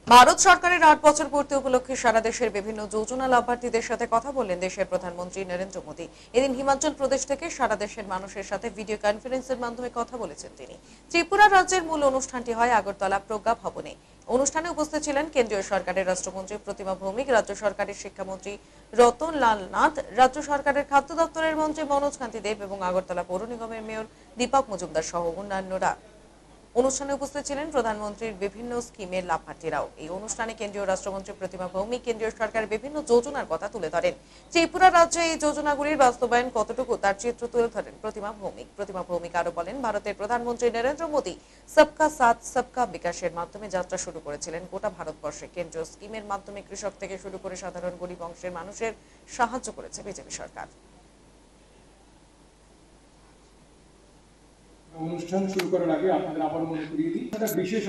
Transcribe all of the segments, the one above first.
ভারত সরকারের ৮ বছর পূর্তি উপলক্ষে সারা দেশের বিভিন্ন যোজনা লাভার্থীদের সাথে কথা বললেন দেশের প্রধানমন্ত্রী নরেন্দ্র মোদী। এদিন হিমাচল প্রদেশ থেকে সারা দেশের মানুষের সাথে ভিডিও কনফারেন্সের মাধ্যমে কথা বলেছেন তিনি। ত্রিপুরা রাজ্যের মূল অনুষ্ঠানটি হয় আগরতলা প্রজ্ঞা ভবনে। অনুষ্ঠানে উপস্থিত ছিলেন কেন্দ্রীয় সরকারের রাষ্ট্রমন্ত্রী প্রতিমা ভৌমিক, রাজ্য সরকারের শিক্ষামন্ত্রী রতন লাল নাথ, রাজ্য সরকারের খাদ্য দপ্তরের মন্ত্রী মনোজ কান্তি দেব এবং আগরতলা পৌর নিগমের মেয়র দীপক মজুমদার সহ অন্যান্যরা। অনুষ্ঠানে উপস্থিত ছিলেন প্রধানমন্ত্রীর বিভিন্ন স্কিমের লাভার্থীরাও। এই অনুষ্ঠানে কেন্দ্রীয় রাষ্ট্রমন্ত্রী প্রতিমা ভৌমিক কেন্দ্রীয় সরকারের বিভিন্ন যোজনার কথা তুলে ধরেন। ত্রিপুরা রাজ্যে এই যোজনাগুলির বাস্তবায়ন কতটুকু তার চিত্র তুলে ধরেন প্রতিমা ভৌমিক আরো বলেন, ভারতের প্রধানমন্ত্রী নরেন্দ্র মোদী সবকা সাথ সবকা বিকাশের মাধ্যমে যাত্রা শুরু করেছিলেন গোটা ভারতবর্ষে। কেন্দ্রীয় স্কিমের মাধ্যমে কৃষক থেকে শুরু করে সাধারণ গরিব অংশের মানুষের সাহায্য করেছে বিজেপি সরকার। অনুষ্ঠান শুরু করার আগে আপনাদের আবার মনে করিয়ে দিই, একটা বিশেষ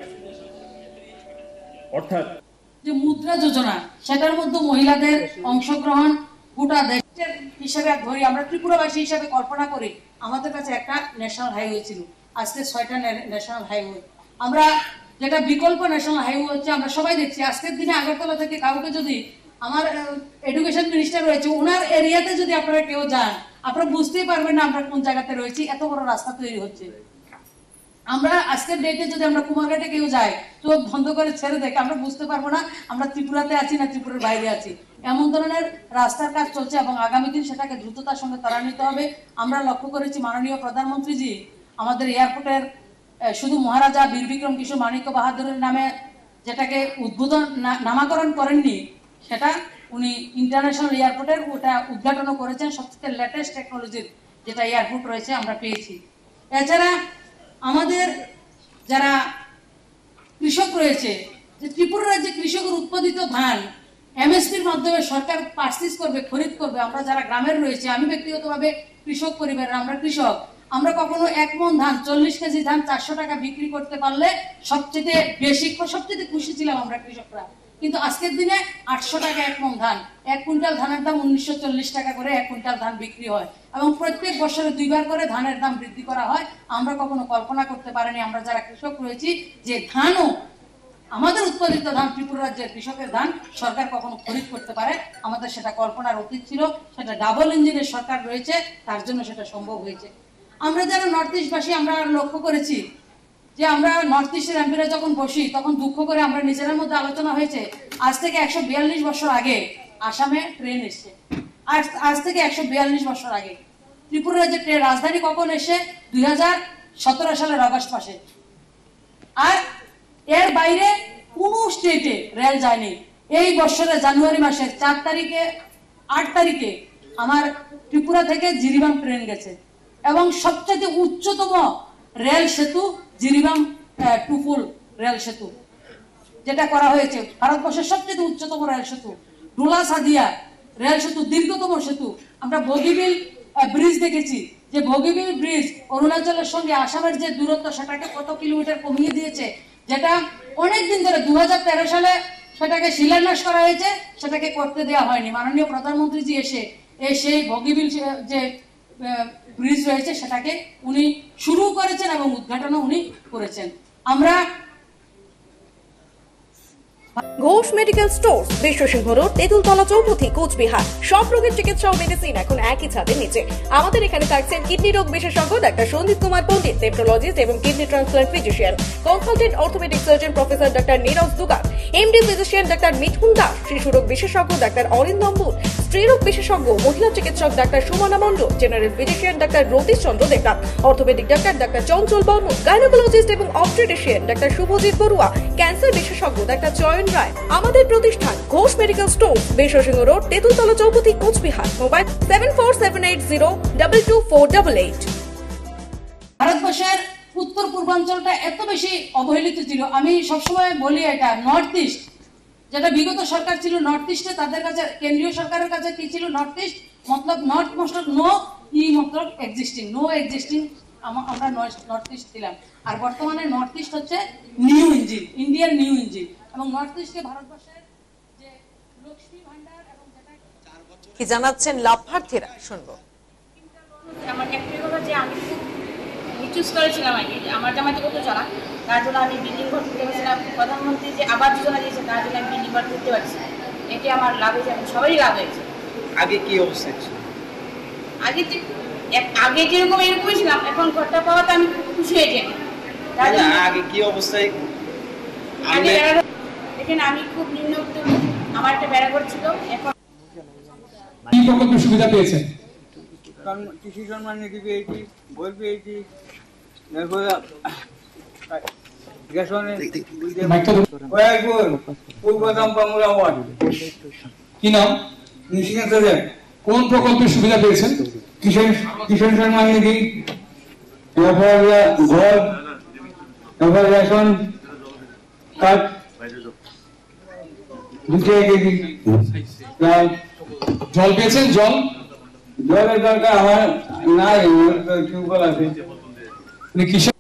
অর্থাৎ যে মুদ্রা যোজনা, সেটার মধ্যে মহিলাদের অংশগ্রহণ গোটা দেশের হিসেবে ধরি, আমরা ত্রিপুরাবাসী হিসেবে কল্পনা করি আমাদের কাছে একটা ন্যাশনাল হাইওয়ে ছিল, আজকে 6টা ন্যাশনাল হাইওয়ে। আমরা যেটা বিকল্প ন্যাশনাল হাইওয়ে হচ্ছে, আমরা সবাই দেখছি আজকের দিনে আগরতলা থেকে কাউকে যদি, আমার এডুকেশন মিনিস্টার রয়েছে, ওনার এরিয়াতে যদি আপনারা কেউ যান আপনারা বুঝতেই পারবেন না আমরা কোন জায়গাতে রয়েছি, এত বড় রাস্তা তৈরি হচ্ছে। আমরা আজকের ডেটে যদি আমরা কুমারঘাটে কেউ যাই, চোখ বন্ধ করে ছেড়ে দেখে আমরা বুঝতে পারবো না আমরা ত্রিপুরাতে আছি না ত্রিপুরার বাইরে আছি। এমন ধরনের রাস্তার কাজ চলছে এবং আগামী দিন সেটাকে দ্রুততার সঙ্গে ত্বরান্বিত হবে। আমরা লক্ষ্য করেছি মাননীয় প্রধানমন্ত্রীজি আমাদের এয়ারপোর্টের শুধু মহারাজা বীর বিক্রম কিশোর মাণিক্য বাহাদুরের নামে যেটাকে উদ্বোধন নামকরণ করেননি, সেটা উনি ইন্টারন্যাশনাল এয়ারপোর্টের ওটা উদ্ঘাটনও করেছেন। সবচেয়ে লেটেস্ট টেকনোলজির যেটা এয়ারপোর্ট রয়েছে আমরা পেয়েছি। এছাড়া আমাদের যারা কৃষক রয়েছে, যে ত্রিপুরা রাজ্যে কৃষকের উৎপাদিত ধান এমএসপির মাধ্যমে সরকার পারচেজ করবে, খরিদ করবে। আমরা যারা গ্রামের রয়েছে, আমি ব্যক্তিগতভাবে কৃষক পরিবারের, আমরা কৃষক, আমরা কখনো 1 মণ ধান 40 কেজি ধান 400 টাকা বিক্রি করতে পারলে সবচেয়ে বেশি সবচেয়ে খুশি ছিলাম আমরা কৃষকরা। কিন্তু আজকের দিনে 800 টাকা 1 মণ ধান, 1 কুইন্টাল ধানের দাম 1940 টাকা করে 1 কুইন্টাল ধান বিক্রি হয় এবং প্রত্যেক বছরে 2 বার করে ধানের দাম বৃদ্ধি করা হয়। আমরা কখনো কল্পনা করতে পারিনি আমরা যারা কৃষক রয়েছি যে ধানও, আমাদের উৎপাদিত ধান, ত্রিপুরা রাজ্যের কৃষকের ধান সরকার কখনো খরিদ করতে পারে, আমাদের সেটা কল্পনার অতীত ছিল। সেটা ডাবল ইঞ্জিনের সরকার রয়েছে, তার জন্য সেটা সম্ভব হয়েছে। আমরা যারা নর্থ ইস্টবাসী, আমরা লক্ষ্য করেছি যে আমরা নর্থ ইস্টের এমপিরা যখন বসি তখন দুঃখ করে আমরা নিজেদের মধ্যে আলোচনা হয়েছে, আজ থেকে 142 বছর আগে আসামে ট্রেন এসছে। আজ থেকে 142 বছর আগে ত্রিপুরা রাজ্যের ট্রেন রাজধানী কখন এসে 2017 সালের অগস্ট মাসে। আর এর বাইরে কোন স্টেটে রেল যায়নি। এই বছরের জানুয়ারি মাসের 4 তারিখে 8 তারিখে আমার ত্রিপুরা থেকে জিরিবাম ট্রেন গেছে এবং সবচেয়ে উচ্চতম রেল সেতু জিরিবাম টুপুল রেল সেতু যেটা করা হয়েছে, ভারতবর্ষের সবচেয়ে উচ্চতম রেল সেতু। ডোলা সাদিয়া রেল সেতু, দীর্ঘতম সেতু। আমরা বগিবিল ব্রিজ দেখেছি, যে বগিবিল ব্রিজ অরুণাচলের সঙ্গে আসামের যে দূরত্ব সেটাকে কত কিলোমিটার কমিয়ে দিয়েছে, যেটা অনেকদিন ধরে 2013 সালে সেটাকে শিলান্যাস করা হয়েছে, সেটাকে করতে দেওয়া হয়নি। মাননীয় প্রধানমন্ত্রীজি এসে সেই বগিবিল যে ব্রিজ রয়েছে সেটাকে উনি শুরু করেছেন এবং উদ্ঘাটনও উনি করেছেন। আমরা Ghosh medical store, Biswasingha road, Tentultala চৌপথি, কোচবিহার। সব রোগের চিকিৎসা ও মেডিসিন এখন একই ছাদের নিচে। আমাদের এখানে থাকছেন কিডনি রোগ বিশেষজ্ঞ ডাক্তার সন্দীপ কুমার পণ্ডিত, নেফ্রোলজিস্ট এবং kidney transplant physician, consultant orthopaedic surgeon professor ডাক্তার নীরজ দুগার, এমডি ফিজিশিয়ান ডাক্তার মিঠুন দাস, শিশু রোগ বিশেষজ্ঞ ডাক্তার অরিন্দম বুল, স্ত্রী রোগ বিশেষজ্ঞ মহিলা চিকিৎসক ডাক্তার সুমনা মণ্ডল, জেনারেল ফিজিশিয়ান ডাক্তার রতীশ চন্দ্র দেবনাথ, অর্থোপেডিক ডাক্তার চঞ্চল বর্মন, গাইনোকোলজিস্ট এবং অবস্টেট্রিশিয়ান ডাক্তার শুভজিৎ বড়ুয়া, ক্যান্সার বিশেষজ্ঞ ডাক্তার চয়ন রায়। আমাদের প্রতিষ্ঠান Ghosh medical store, Biswasingha road, Tentultala চৌপথি, কোচবিহার। মোবাইল 7478022488। ভারতবর্ষের উত্তর পূর্বাঞ্চলটা এত বেশি অবহেলিত ছিল। আমি সবসময় বলি এটা নর্থ ইস্ট, যেটা বিগত সরকার ছিল নর্থ ইস্টে, তাদের কাছে কেন্দ্রীয় সরকারের কাছে কি ছিল, নর্থ ইস্ট মতলব নর্থ মোস্ট নো ই মতলব এক্সিস্টিং, নো এক্সিস্টিং আমরা নর্থ ইস্ট ছিলাম। আর বর্তমানে নর্থ ইস্ট হচ্ছে new engine, Indian new engine. এবং নর্থ ইস্টে ভারতবর্ষের যে লক্ষ্মী ভান্ডার এবং যেটা কি জানাচ্ছেন লাভার্থীরা, শুনবো। আমার ব্যক্তিগত যে আমি চুজ করেছিলাম আগে আমার জামাইতে কত চলা তার জন্য আমি বিল্ডিং ঘর তুলতে পারছি না। প্রধানমন্ত্রী যে আবাস যোজনা দিয়েছে তার জন্য আমি বিল্ডিং ঘর তুলতে পারছি না। এতে আমার লাভ হয়েছে এবং সবারই লাভ হয়েছে। আগে কি অবস্থা ছিল? আগে যেরকম এরকমই ছিলাম, এখন ঘরটা পাওয়াতে আমি খুব খুশি হয়েছি। আগে কি অবস্থায়? দেখেন আমি খুব নিম্নবিত্ত, আমার একটা বেড়াঘর ছিল। এখন কি প্রকল্পের সুবিধা পেয়েছেন? কৃষি সম্মান নিধি পেয়েছি, বই পেয়েছি, কি নাম? কোন প্রকল্পের সুবিধা পেয়েছেন? কিষাণ সম্মান নিধি, ঘর, রেশন কার্ড জল পেয়েছেন? জলের দরকার আমার নাই, টিউবওয়েল আছে। কিসের